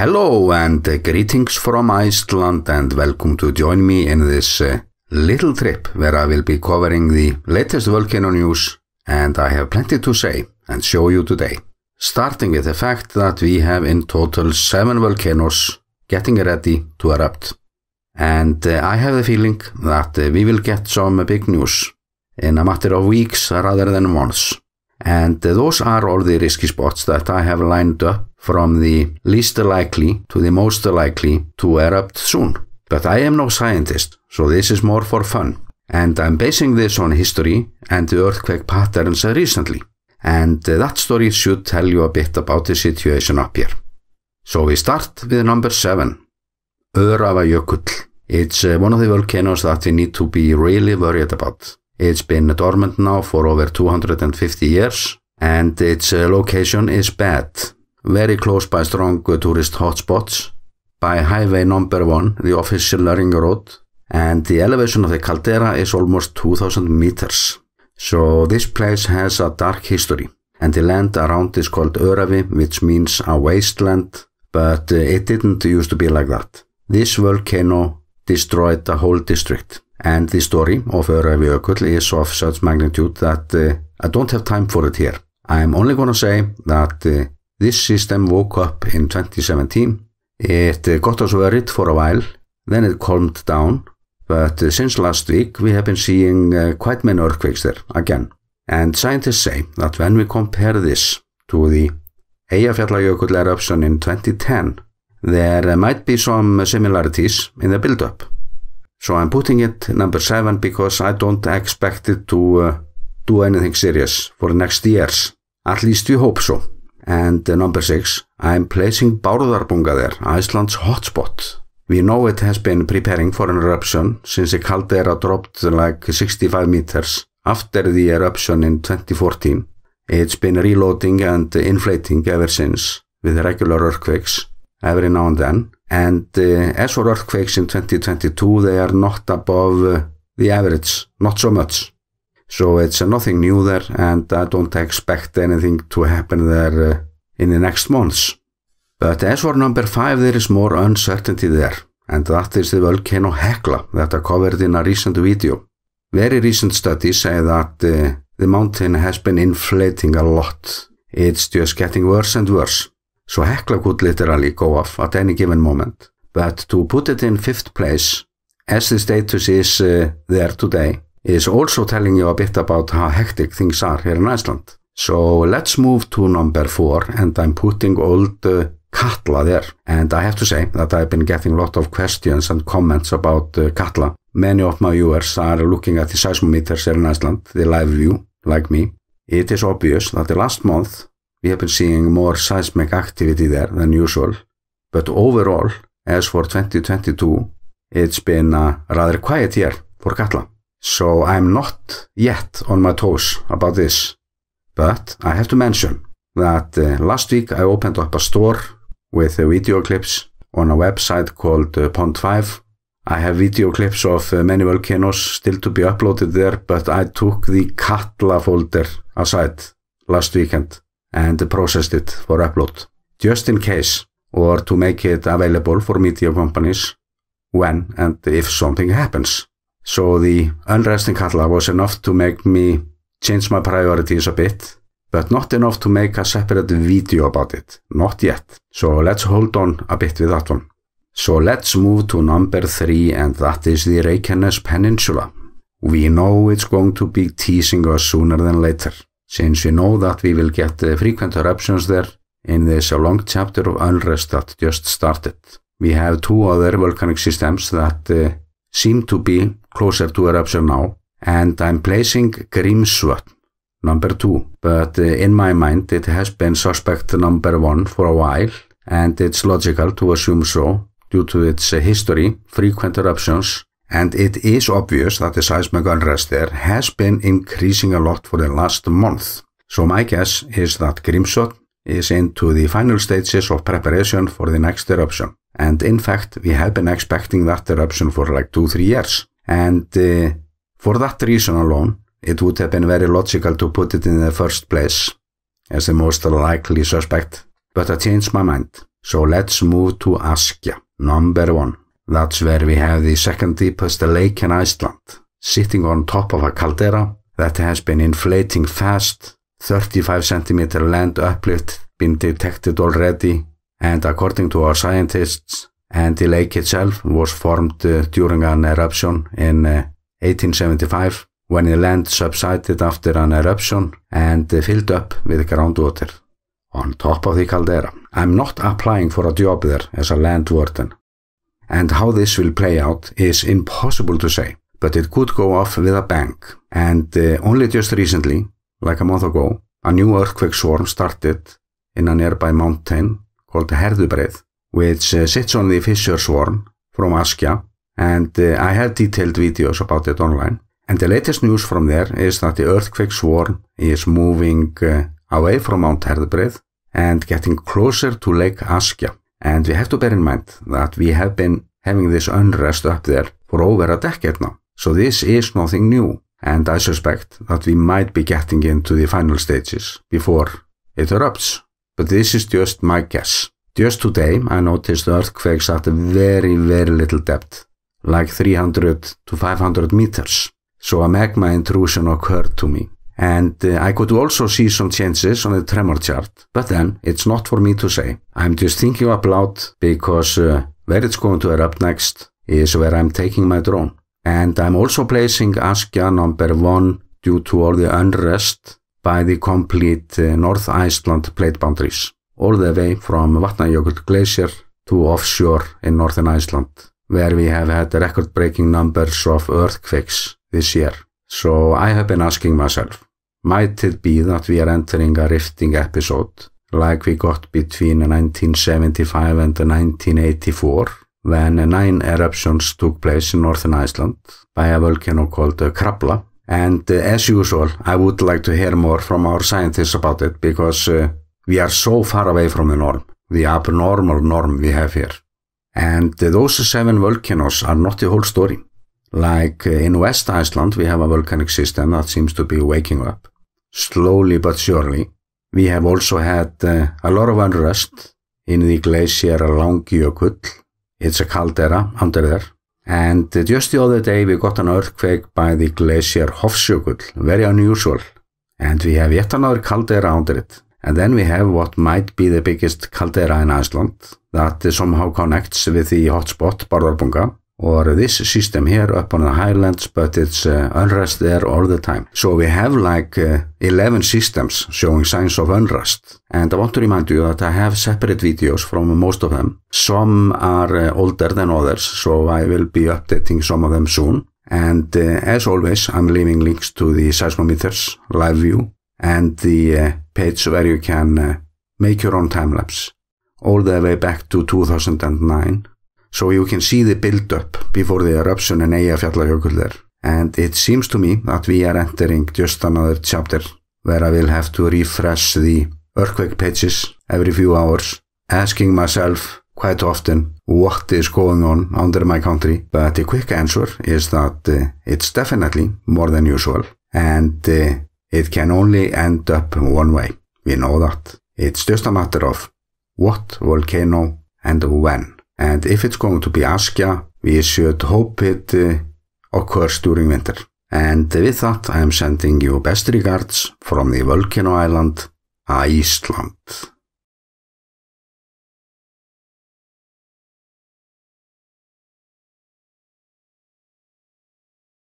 Hello and greetings from Iceland and welcome to join me in this little trip where I will be covering the latest volcano news, and I have plenty to say and show you today. Starting with the fact that we have in total 7 volcanoes getting ready to erupt. And I have the feeling that we will get some big news in a matter of weeks rather than months. And those are all the risky spots that I have lined up from the least likely to the most likely to erupt soon. But I am no scientist, so this is more for fun. And I'm basing this on history and the earthquake patterns recently. And that story should tell you a bit about the situation up here. So we start with number 7. Öræfajökull. It's one of the volcanoes that we need to be really worried about. It's been dormant now for over 250 years, and its location is bad. Very close by strong tourist hotspots, by highway number 1, the official ring road, and the elevation of the caldera is almost 2,000 meters. So this place has a dark history, and the land around is called Öræfi, which means a wasteland, but it didn't used to be like that. This volcano destroyed the whole district. And the story of Öræfajökull is of such magnitude that I don't have time for it here. I'm only going to say that this system woke up in 2017. It got us worried for a while, then it calmed down, but since last week we have been seeing quite many earthquakes there again. And scientists say that when we compare this to the Eyjafjallajökull eruption in 2010, there might be some similarities in the build-up. So I'm putting it number 7 because I don't expect it to do anything serious for next years. At least we hope so. And number 6, I'm placing Bárðarbunga there, Iceland's hotspot. We know it has been preparing for an eruption since the caldera dropped like 65 meters after the eruption in 2014. It's been reloading and inflating ever since with regular earthquakes every now and then. And as for earthquakes in 2022, they are not above the average, not so much. So it's nothing new there, and I don't expect anything to happen there in the next months. But as for number 5, there is more uncertainty there, and that is the volcano Hekla that I covered in a recent video. Very recent studies say that the mountain has been inflating a lot. It's just getting worse and worse. So Hekla could literally go off at any given moment. But to put it in 5th place, as the status is there today, is also telling you a bit about how hectic things are here in Iceland. So let's move to number 4, and I'm putting old Katla there. And I have to say that I've been getting a lot of questions and comments about Katla. Many of my viewers are looking at the seismometers here in Iceland, the live view, like me. It is obvious that the last month we have been seeing more seismic activity there than usual, but overall, as for 2022, it's been a rather quiet year for Katla. So I'm not yet on my toes about this, but I have to mention that last week I opened up a store with video clips on a website called Pond 5. I have video clips of many volcanoes still to be uploaded there, but I took the Katla folder aside last weekend and processed it for upload, just in case, or to make it available for media companies when and if something happens. So the unrest in Katla was enough to make me change my priorities a bit, but not enough to make a separate video about it, not yet. So let's hold on a bit with that one. So let's move to number 3, and that is the Reykjanes Peninsula. We know it's going to be teasing us sooner than later, since we know that we will get frequent eruptions there in this long chapter of unrest that just started. We have 2 other volcanic systems that seem to be closer to eruption now, and I'm placing Grímsvötn, number 2. But in my mind it has been suspect number 1 for a while, and it's logical to assume so due to its history, frequent eruptions, and it is obvious that the seismic unrest there has been increasing a lot for the last month. So my guess is that Grímsvötn is into the final stages of preparation for the next eruption. And in fact, we have been expecting that eruption for like 2-3 years. And for that reason alone, it would have been very logical to put it in the first place as the most likely suspect. But I changed my mind. So let's move to Askja, number 1. That's where we have the second deepest lake in Iceland, sitting on top of a caldera that has been inflating fast. 35 centimeter land uplift been detected already, and according to our scientists, and the lake itself was formed during an eruption in 1875, when the land subsided after an eruption and filled up with groundwater. On top of the caldera. I'm not applying for a job there as a land warden. And how this will play out is impossible to say, but it could go off with a bang. And only just recently, like a month ago, a new earthquake swarm started in a nearby mountain called Herðubreið, which sits on the fissure swarm from Askja, and I have detailed videos about it online. And the latest news from there is that the earthquake swarm is moving away from Mount Herðubreið and getting closer to Lake Askja. And we have to bear in mind that we have been having this unrest up there for over a decade now. So this is nothing new, and I suspect that we might be getting into the final stages before it erupts. But this is just my guess. Just today I noticed earthquakes at a very, very little depth, like 300 to 500 meters. So a magma intrusion occurred to me. And I could also see some changes on the tremor chart, but then it's not for me to say. I'm just thinking out loud because where it's going to erupt next is where I'm taking my drone. And I'm also placing Askja number 1 due to all the unrest by the complete North Iceland plate boundaries, all the way from Vatnajökull Glacier to offshore in northern Iceland, where we have had record-breaking numbers of earthquakes this year. So I have been asking myself, might it be that we are entering a rifting episode like we got between 1975 and 1984, when 9 eruptions took place in northern Iceland by a volcano called Krafla? And as usual, I would like to hear more from our scientists about it, because we are so far away from the norm, the abnormal norm we have here. And those 7 volcanoes are not the whole story. Like in West Iceland, we have a volcanic system that seems to be waking up, slowly but surely. We have also had a lot of unrest in the glacier Langjökull. It's a caldera under there. And just the other day we got an earthquake by the glacier Hofsjökull, very unusual. And we have yet another caldera under it. And then we have what might be the biggest caldera in Iceland that somehow connects with the hotspot Bárðarbunga, or this system here up on the highlands, but it's unrest there all the time. So we have like 11 systems showing signs of unrest. And I want to remind you that I have separate videos from most of them. Some are older than others, so I will be updating some of them soon. And as always, I'm leaving links to the seismometers, live view, and the page where you can make your own time-lapse, all the way back to 2009. So you can see the build-up before the eruption in Eyjafjallajökull there. And it seems to me that we are entering just another chapter where I will have to refresh the earthquake pages every few hours, asking myself quite often what is going on under my country. But the quick answer is that it's definitely more than usual, and it can only end up one way. We know that. It's just a matter of what volcano and when. And if it's going to be Askja, we should hope it occurs during winter. And with that, I am sending you best regards from the volcano island, Iceland.